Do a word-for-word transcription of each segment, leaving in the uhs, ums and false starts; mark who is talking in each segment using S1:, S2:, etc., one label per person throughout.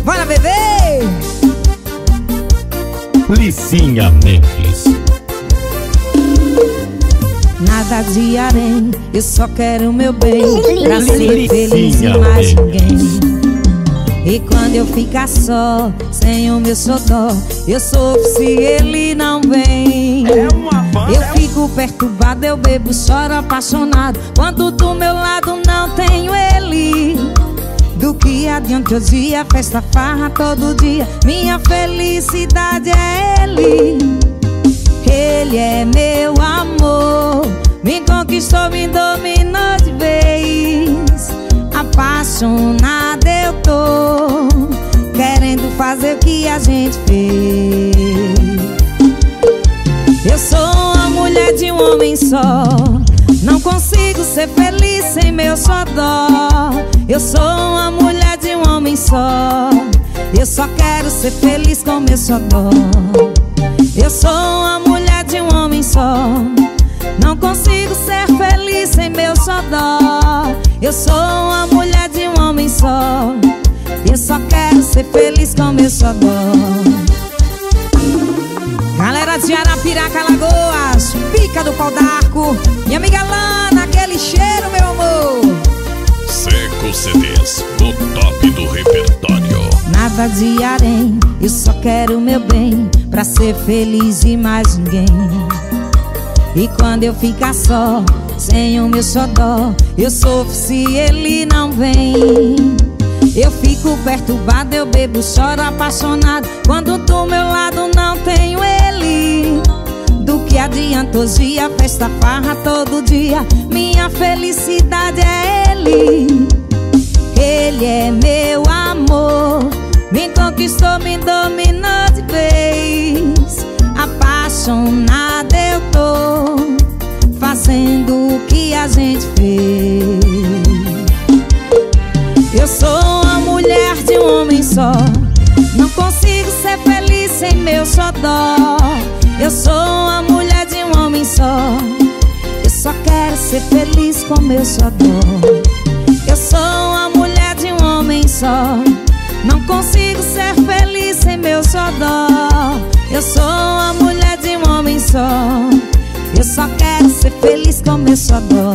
S1: Bora, bebê!
S2: Licinha Mendes.
S1: Nada de harém, eu só quero o meu bem, pra ser feliz e
S2: Licinha
S1: mais
S2: Mendes.
S1: ninguém. E quando eu ficar só, sem o meu xodó, eu sofro se ele não vem.
S2: É uma banda.
S1: Eu fico perturbado, eu bebo, choro apaixonado, quando do meu lado não tenho ele. Do que adianta hoje a festa, farra todo dia, minha felicidade é ele. Ele é meu amor, me conquistou, me dominou de vez. Apaixonada eu tô, querendo fazer o que a gente fez. Eu sou uma mulher de um homem só, não consigo ser feliz sem meu xodó. Eu sou uma mulher de um homem só, eu só quero ser feliz com meu xodó. Eu sou uma mulher de um homem só, não consigo ser feliz sem meu xodó. Eu sou uma mulher de um homem só, eu só quero ser feliz com meu xodó. Galera de Arapiraca, Alagoas, Pica do Pau d'Arco, minha amiga Lana, aquele cheiro, meu amor.
S3: Seco C Ds, o top do repertório.
S1: Nada de harém, eu só quero o meu bem, pra ser feliz e mais ninguém. E quando eu ficar só, sem o meu xodó, eu sofro se ele não vem. Eu fico perturbado, eu bebo, choro apaixonado, quando do meu lado não tenho ele. Do que adianta hoje a festa, farra todo dia, minha felicidade é ele. Ele é meu amor, me conquistou, me dominou de vez. Apaixonada eu tô, fazendo o que a gente fez. Eu sou uma mulher de um homem só, não consigo ser feliz sem meu xodó. Eu sou uma mulher de um homem só, eu só quero ser feliz com meu xodó. Eu sou uma mulher de um homem só, não consigo ser feliz sem meu xodó. Eu sou uma mulher de um homem só, eu só quero ser feliz com meu xodó.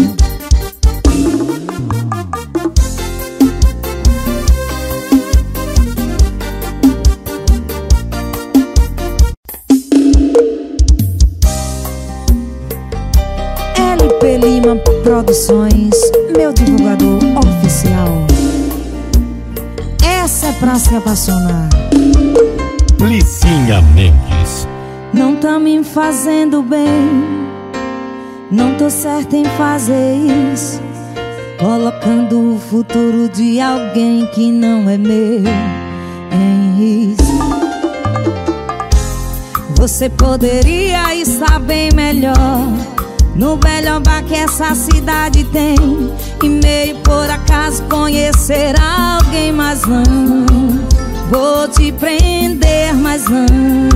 S1: L P Lima Produções, meu divulgador oficial. Essa é pra se apaixonar.
S2: Licinha Mendes.
S1: Não tá me fazendo bem, não tô certa em fazer isso, colocando o futuro de alguém que não é meu em risco. Você poderia estar bem melhor, no melhor bar que essa cidade tem, e meio por acaso conhecer alguém, mas não vou te prender, mas não.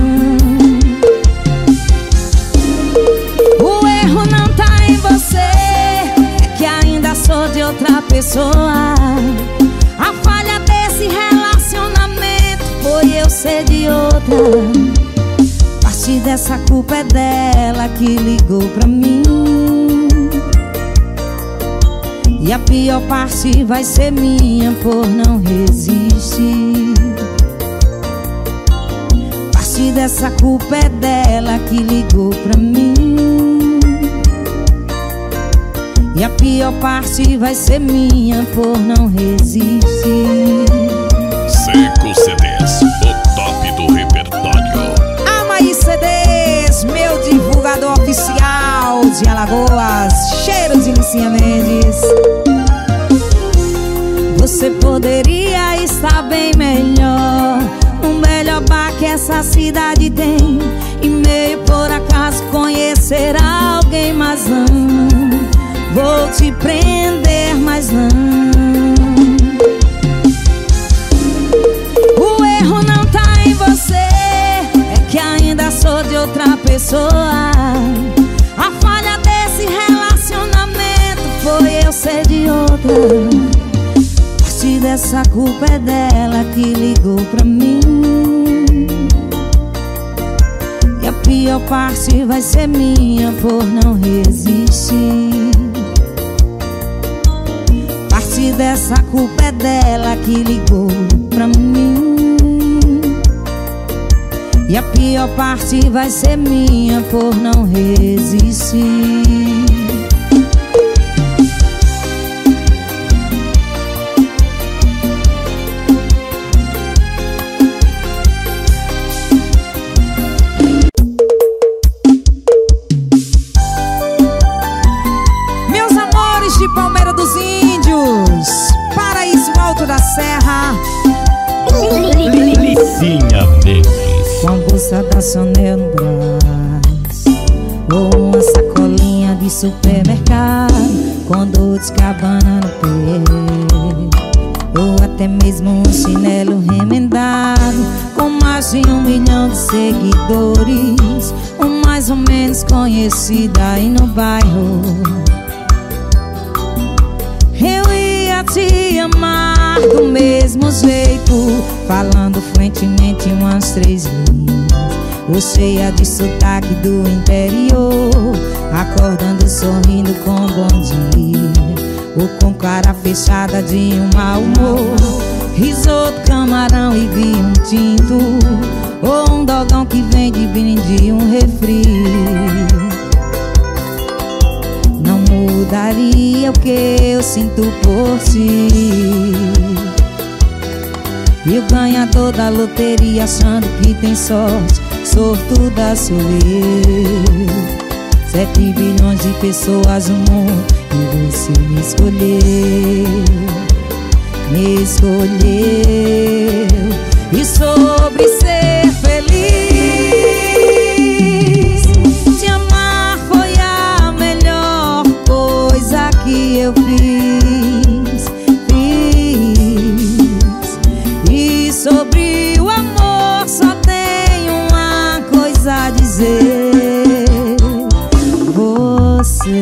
S1: O erro não tá em você, é que ainda sou de outra pessoa. A falha desse relacionamento foi eu ser de outra. Parte dessa culpa é dela que ligou pra mim, e a pior parte vai ser minha por não resistir. Parte dessa culpa é dela que ligou pra mim, e a pior parte vai ser minha por não resistir.
S3: Seco C Ds, o top do repertório.
S1: Amaí C Ds, meu divulgador oficial de Alagoas, cheiro de Licinha Mendes. Você poderia estar bem melhor, no melhor bar que essa cidade tem, e meio por acaso conhecer alguém, mas não vou te prender, mas não. O erro não tá em você, é que ainda sou de outra pessoa. A falha desse relacionamento foi eu ser de outra. Parte Parte dessa culpa é dela que ligou pra mim, e a pior parte vai ser minha por não resistir. Parte dessa culpa é dela que ligou pra mim, e a pior parte vai ser minha por não resistir.
S2: Licinha Mendes.
S1: Com a bolsa da Chanel no braço, ou uma sacolinha de supermercado, com Dolce e Gabbana no pé, ou até mesmo um chinelo remendado, com mais de um milhão de seguidores, ou mais ou menos conhecida aí no bairro. Eu ia te amar do mesmo jeito, falando fluentemente umas três linhas, ou cheia de sotaque do interior, acordando sorrindo com bom dia, ou com cara fechada de um mau humor. Risoto, camarão e vinho tinto, ou um dogão que vem de brinde um refri. Não mudaria o que eu sinto por ti. E o ganhador da loteria achando que tem sorte, sortuda sou eu. Sete bilhões de pessoas no mundo e você me escolheu, me escolheu. E sobre ser feliz, te amar foi a melhor coisa que eu fiz, fiz. E sobre o amor só tenho uma coisa a dizer: você.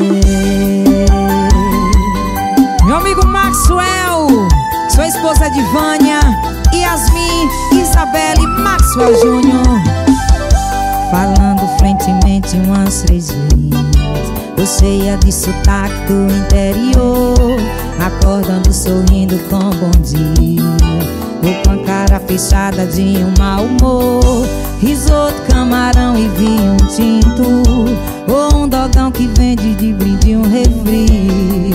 S1: Meu amigo Maxwell, sua esposa de Vânia, Yasmin, Isabelle, Maxwell Júnior, falando frentemente umas três linhas, ou cheia de sotaque do interior, acordando sorrindo com bom dia, ou com a cara fechada de um mau humor. Risoto, camarão e vinho tinto, ou um dogão que vende de brinde um refri.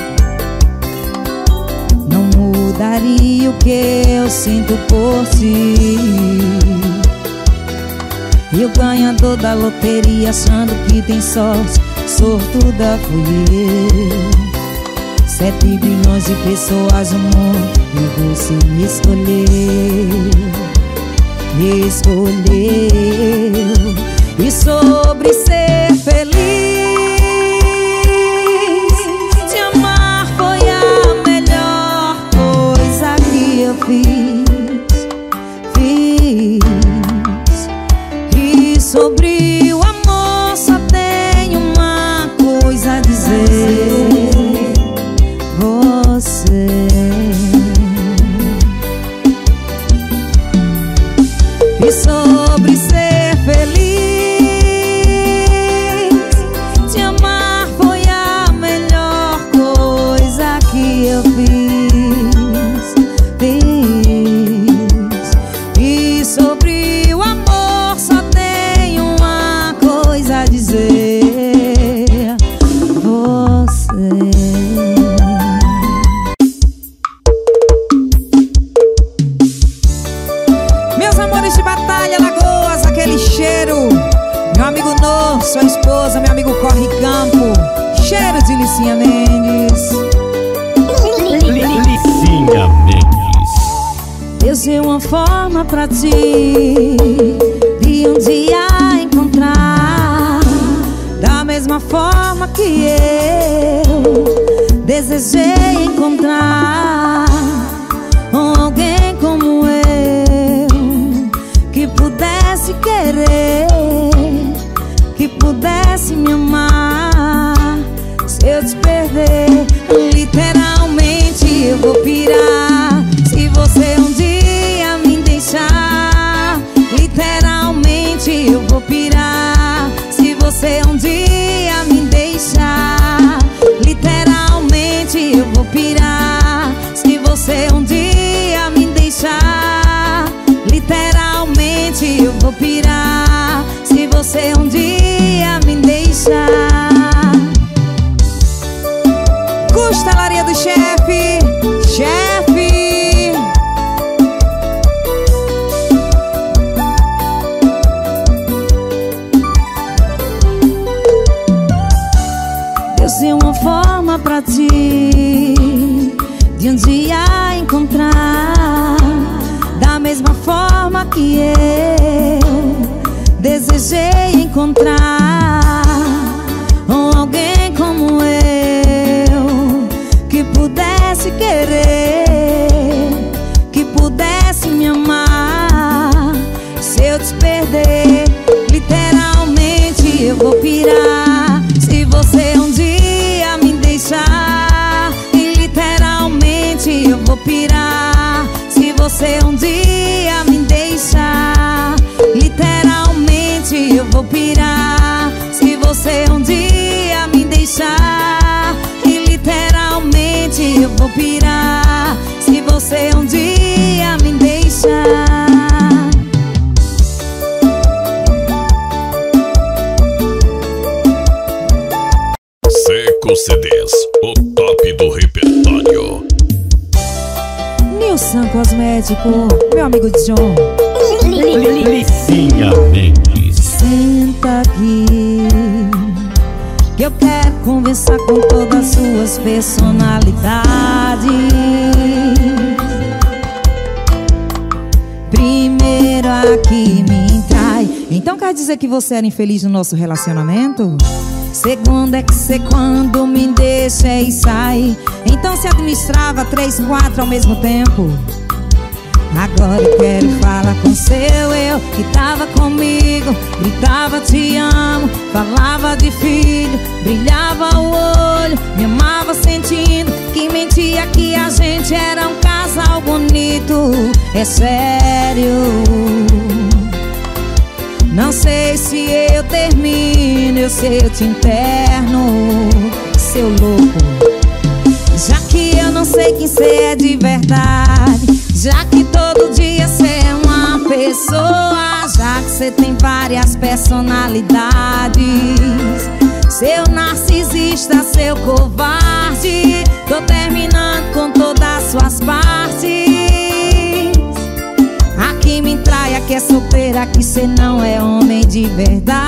S1: Não mudaria o que eu sinto por ti. E o ganhador da loteria achando que tem sorte, sortuda fui eu. Sete bilhões de pessoas no mundo e você me escolheu, me escolheu. E sobre ser feliz, te amar foi a melhor coisa que eu fiz, fiz. E sobre o amor só tenho uma coisa a dizer: você. E sobre ser feliz, te amar foi a melhor coisa que eu fiz, fiz. E sobre o amor só tenho uma coisa a dizer: você. Sua esposa, meu amigo Corre Campo, cheiro de Licinha Mendes.
S2: Licinha Mendes.
S1: Deus deu uma forma pra ti de um dia encontrar, da mesma forma que eu desejei encontrar alguém como eu, que pudesse querer, que pudesse me amar. Se eu te perder, literalmente eu vou pirar. vou pirar se você um dia me deixar. Costelaria do chefe, chefe. Eu sei uma forma pra ti de um dia encontrar, da mesma forma que eu desejei encontrar um alguém como eu, que pudesse querer, que pudesse me amar. Se eu te perder, literalmente eu vou pirar. Se você um dia me deixar, e literalmente eu vou pirar. Se você um dia me deixar, literalmente eu vou pirar. Se você um dia me deixar, e literalmente eu vou pirar. Se você um dia me deixar.
S3: Seco C Ds, o top do repertório.
S1: Nilson Cosmético, meu amigo John.
S2: Licinha Mendes.
S1: Senta aqui, que eu quero conversar com todas as suas personalidades. Primeiro aqui me trai. Então quer dizer que você era infeliz no nosso relacionamento? Segundo é que cê quando me deixa e sai. Então se administrava três, quatro ao mesmo tempo. Agora eu quero falar com seu eu, que tava comigo, gritava te amo, falava de filho, brilhava o olho, me amava sentindo que mentia que a gente era um casal bonito. É sério, não sei se eu termino, eu sei eu te interno, seu louco. Já que eu não sei quem cê é de verdade, já que todo dia cê é uma pessoa, já que cê tem várias personalidades, seu narcisista, seu covarde, tô terminando com todas as suas partes. Aqui me trai, aqui é solteira, aqui cê não é homem de verdade.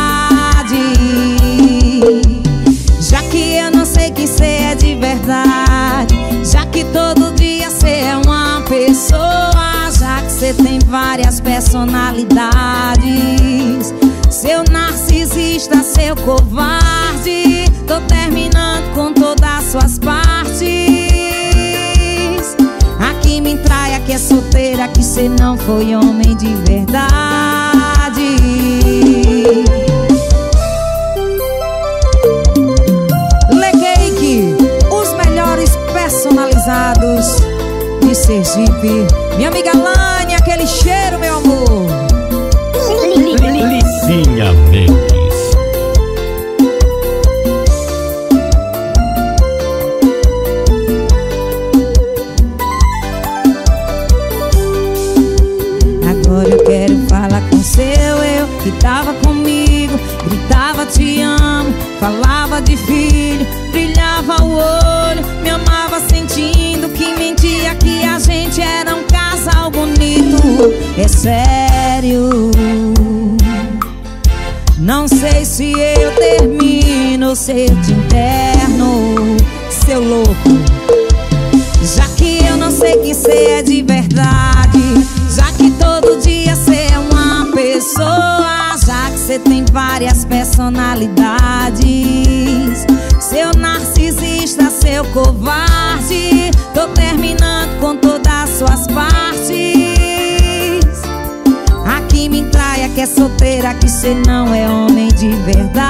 S1: Já que eu não sei quem cê é de verdade, já que todo dia cê é uma pessoa, já que cê tem várias personalidades, seu narcisista, seu covarde, tô terminando com todas as suas partes. Aqui me trai, aqui é solteira, aqui cê não foi homem de verdade. Personalizados de Sergipe, minha amiga Lani, aquele cheiro, meu amor.
S2: Licinha Mendes.
S1: Agora eu quero falar com seu eu, que tava comigo, gritava te amo, falava de filho, brilhava o olho, me amava sentindo que mentia que a gente era um casal bonito. É sério, não sei se eu termino ou se eu te interno, seu louco. Já que eu não sei quem cê é de verdade, já que todo dia cê é uma pessoa, já que cê tem várias personalidades, seu narcisista, seu covarde, tô terminando com todas as suas partes. Aqui me trai, aqui é solteira, aqui cê não é homem de verdade.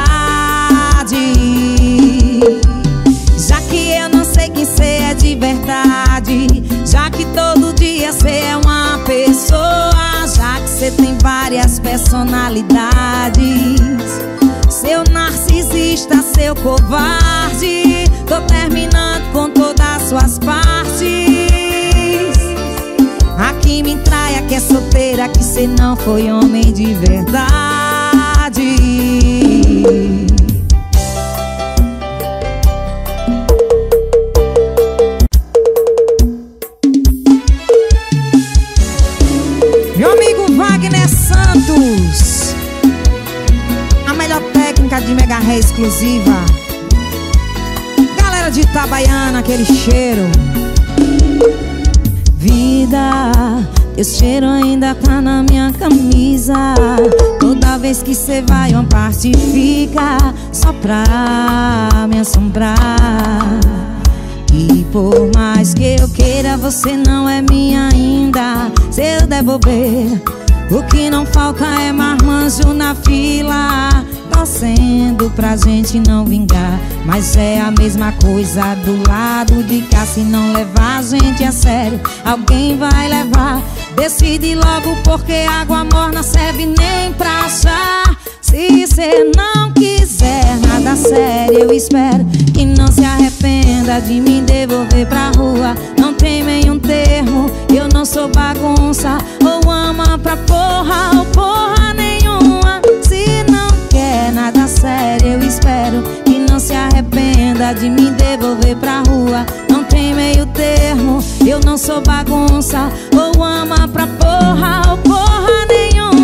S1: Já que eu não sei quem cê é de verdade, já que todo dia cê é uma pessoa, já que cê tem várias personalidades, seu narcisista, seu covarde, tô terminando com todas as suas partes. Aqui me traia que é solteira, que cê não foi homem de verdade. Meu amigo Wagner Santos, a melhor técnica de mega ré exclusiva. Galera de Itabaiana, aquele cheiro. Vida, teu cheiro ainda tá na minha camisa. Toda vez que cê vai uma parte fica só pra me assombrar. E por mais que eu queira, você não é minha ainda. Se eu der bobeira, o que não falta é marmanjo na fila, torcendo pra gente não vingar. Mas é a mesma coisa do lado de cá. Se não levar a gente a sério, alguém vai levar. Decide logo, porque água morna serve nem pra achar. Se cê não quiser nada sério, eu espero que não se arrependa de me devolver pra rua. Não tem nenhum termo, eu não sou bagunça. Ou ama pra porra, ou porra nenhuma. Se não quer nada sério, eu espero que não se arrependa de me devolver pra rua. Não tem meio termo, eu não sou bagunça. Ou ama pra porra, ou porra nenhuma.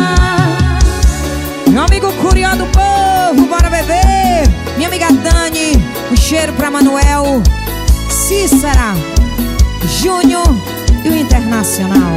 S1: Meu amigo Curió do Povo, bora beber. Minha amiga Dani, um cheiro pra Manuel, Cícera, Júnior e o Internacional.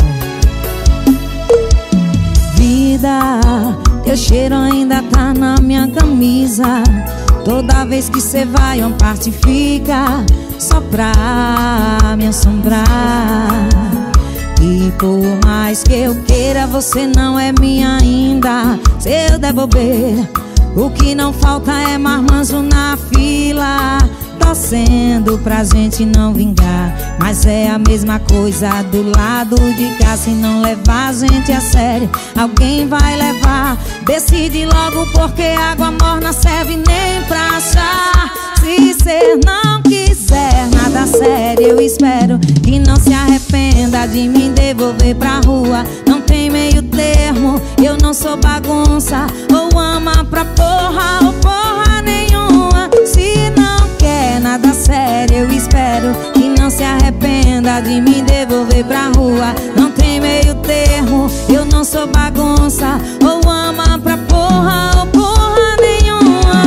S1: Vida, teu cheiro ainda tá na minha camisa. Toda vez que cê vai uma parte fica só pra me assombrar. E por mais que eu queira, você não é minha ainda. Se eu der bobeira, o que não falta é marmanjo na fila, torcendo pra gente não vingar. Mas é a mesma coisa do lado de cá. Se não levar a gente a sério, alguém vai levar. Decide logo, porque água morna serve nem pra achar. Se cê não quiser nada sério, eu espero que não se arrependa de me devolver pra rua. Não tem meio termo, eu não sou bagunça. Ou ama pra porra, ou porra nenhuma. Se não quer nada sério, eu espero que não se arrependa de me devolver pra rua. Não tem meio termo, eu não sou bagunça. Ou ama pra porra, ou porra nenhuma.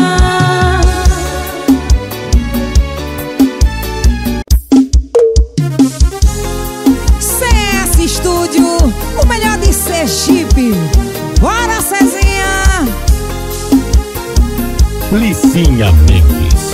S1: C S Estúdio, o melhor de Sergipe. Bora, Cezinha!
S2: Licinha Mendes.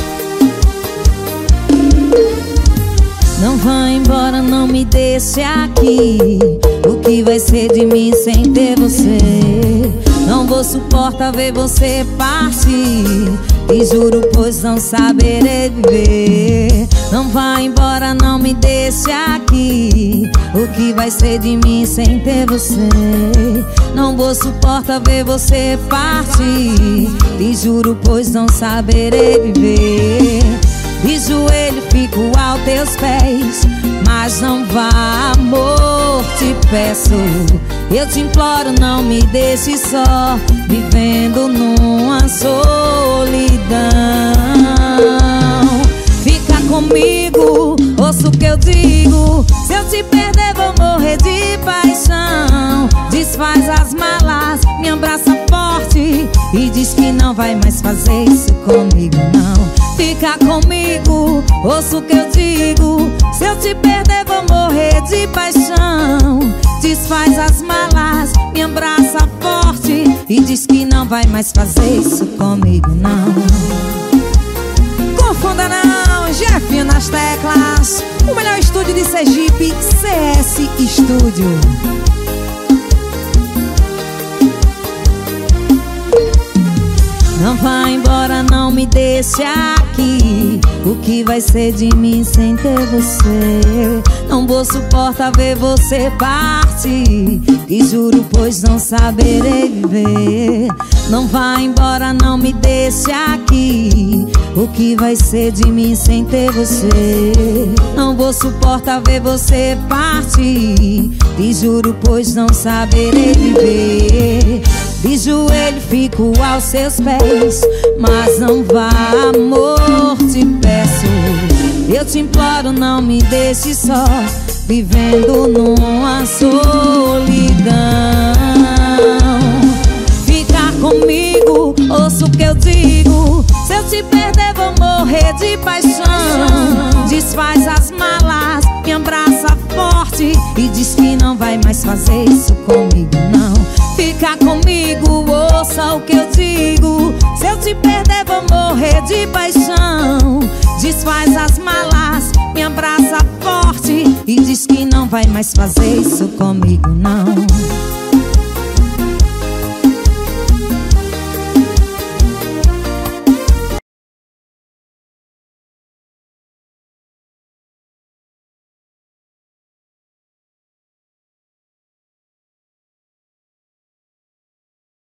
S1: Não vá embora, não me deixe aqui. O que vai ser de mim sem ter você? Não vou suportar ver você partir. E juro, pois não saberei viver. Não vá embora, não me deixe aqui. O que vai ser de mim sem ter você? Não vou suportar ver você partir. E juro, pois não saberei viver. De joelho fico aos teus pés, mas não vá, amor, te peço. Eu te imploro, não me deixe só, vivendo numa solidão. Fica comigo, ouça o que eu digo. Se eu te perder, vou morrer de paixão. Desfaz as malas, me abraça forte e diz que não vai mais fazer isso comigo, não. Fica comigo, ouça o que eu digo. Se eu te perder, vou morrer de paixão. Desfaz as malas, me abraça forte e diz que não vai mais fazer isso comigo, não. Confunda não, Jefinho nas teclas. O melhor estúdio de Sergipe, C S Estúdio. Não vá embora, não me deixe aqui. O que vai ser de mim sem ter você? Não vou suportar ver você partir. E juro, pois não saberei viver. Não vá embora, não me deixe aqui. O que vai ser de mim sem ter você? Não vou suportar ver você partir. Te juro, pois não saberei viver. De joelho fico aos seus pés, mas não vá, amor, te peço. Eu te imploro, não me deixe só, vivendo numa solidão. Ficar comigo, ouça o que eu digo. Se eu te perder vou morrer de paixão. Desfaz as malas, me abraça forte e diz que não vai mais fazer isso comigo, não. Fica comigo, ouça o que eu digo. Se eu te perder vou morrer de paixão. Desfaz as malas, me abraça forte e diz que não vai mais fazer isso comigo, não.